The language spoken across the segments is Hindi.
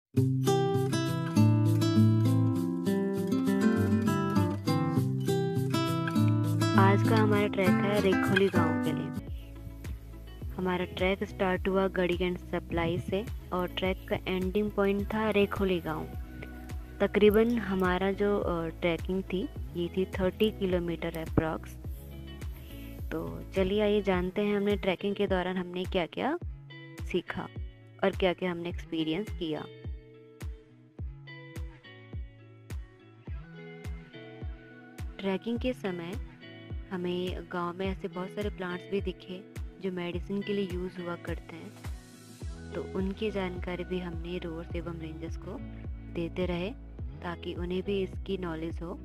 आज का हमारा ट्रैक है रेखोली गांव के लिए। हमारा ट्रैक स्टार्ट हुआ गढ़ी एंड सप्लाई से और ट्रैक का एंडिंग पॉइंट था रेखोली गांव। तकरीबन हमारा जो ट्रैकिंग थी ये थी 30 किलोमीटर अप्रॉक्स। तो चलिए आइए जानते हैं हमने ट्रैकिंग के दौरान हमने क्या क्या सीखा और क्या क्या हमने एक्सपीरियंस किया। ट्रैकिंग के समय हमें गांव में ऐसे बहुत सारे प्लांट्स भी दिखे जो मेडिसिन के लिए यूज़ हुआ करते हैं, तो उनकी जानकारी भी हमने रोवर्स एवं रेंजर्स को देते रहे ताकि उन्हें भी इसकी नॉलेज हो।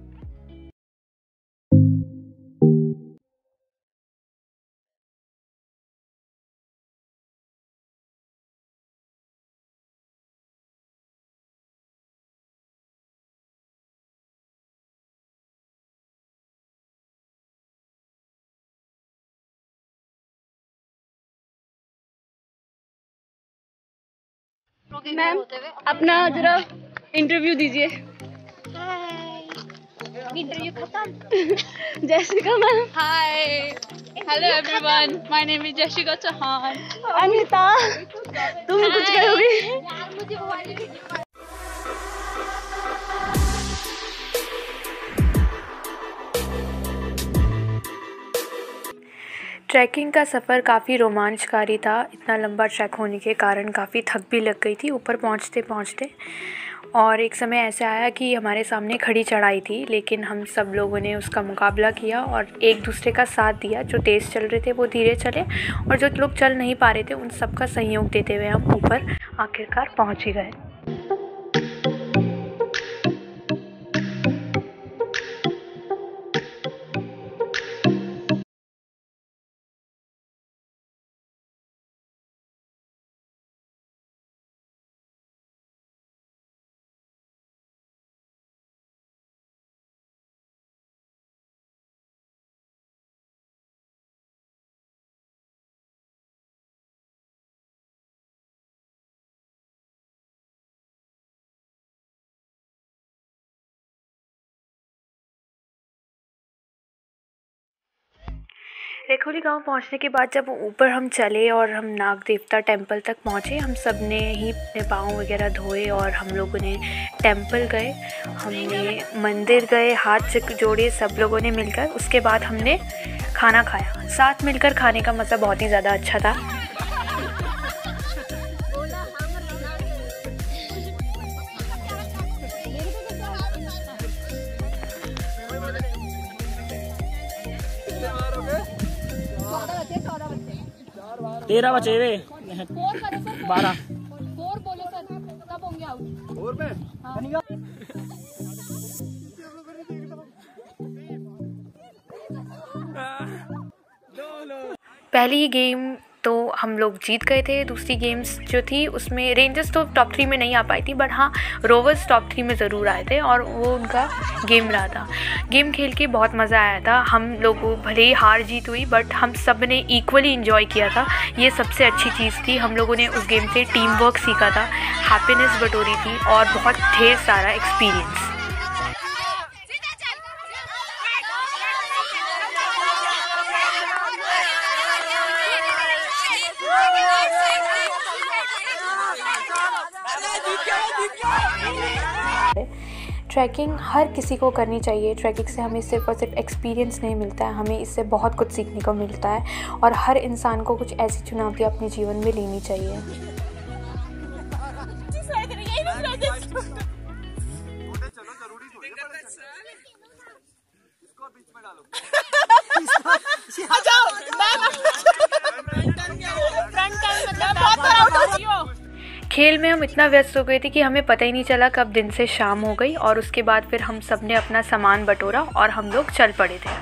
मैम अपना जरा इंटरव्यू दीजिए। इंटरव्यू खत्म। Jessica ma'am. Hi, hello everyone, my name is Jessica Chauhan. Anita तुम कुछ कहोगी? ट्रैकिंग का सफ़र काफ़ी रोमांचकारी था। इतना लंबा ट्रैक होने के कारण काफ़ी थक भी लग गई थी ऊपर पहुंचते पहुंचते। और एक समय ऐसा आया कि हमारे सामने खड़ी चढ़ाई थी, लेकिन हम सब लोगों ने उसका मुकाबला किया और एक दूसरे का साथ दिया। जो तेज़ चल रहे थे वो धीरे चले और जो लोग चल नहीं पा रहे थे उन सब का सहयोग देते हुए हम ऊपर आखिरकार पहुँच ही गए। रेखोली गांव पहुंचने के बाद जब ऊपर हम चले और हम नाग देवता टेंपल तक पहुंचे, हम सब ने ही अपने पाँव वगैरह धोए और हम लोगों ने टेंपल गए, हमने मंदिर गए, हाथ जोड़े सब लोगों ने मिलकर। उसके बाद हमने खाना खाया। साथ मिलकर खाने का मज़ा बहुत ही ज़्यादा अच्छा था। तेरह बचे वे 12। 4 बोले सर, कब होंगे आउट? 4 में पहली गेम तो हम लोग जीत गए थे। दूसरी गेम्स जो थी उसमें रेंजर्स तो टॉप 3 में नहीं आ पाई थी, बट हाँ रोवर्स टॉप 3 में ज़रूर आए थे और वो उनका गेम रहा था। गेम खेल के बहुत मज़ा आया था। हम लोगों भले ही हार जीत हुई बट हम सब ने इक्वली इन्जॉय किया था। ये सबसे अच्छी चीज़ थी। हम लोगों ने उस गेम से टीम वर्क सीखा था, हैप्पीनेस बटोरी थी और बहुत ढेर सारा एक्सपीरियंस। ट्रैकिंग हर किसी को करनी चाहिए। ट्रैकिंग से हमें सिर्फ और सिर्फ एक्सपीरियंस नहीं मिलता है, हमें इससे बहुत कुछ सीखने को मिलता है और हर इंसान को कुछ ऐसी चुनौतियाँ अपने जीवन में लेनी चाहिए। खेल में हम इतना व्यस्त हो गए थे कि हमें पता ही नहीं चला कब दिन से शाम हो गई और उसके बाद फिर हम सब ने अपना सामान बटोरा और हम लोग चल पड़े थे।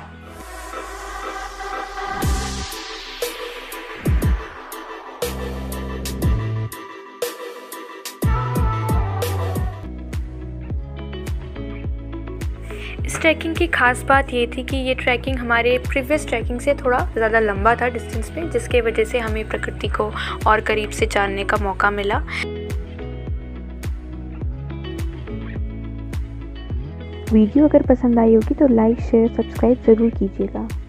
इस ट्रैकिंग की खास बात ये थी कि ये ट्रैकिंग हमारे प्रीवियस ट्रैकिंग से थोड़ा ज़्यादा लंबा था डिस्टेंस में, जिसके वजह से हमें प्रकृति को और करीब से जानने का मौका मिला। वीडियो अगर पसंद आई होगी तो लाइक शेयर सब्सक्राइब ज़रूर कीजिएगा।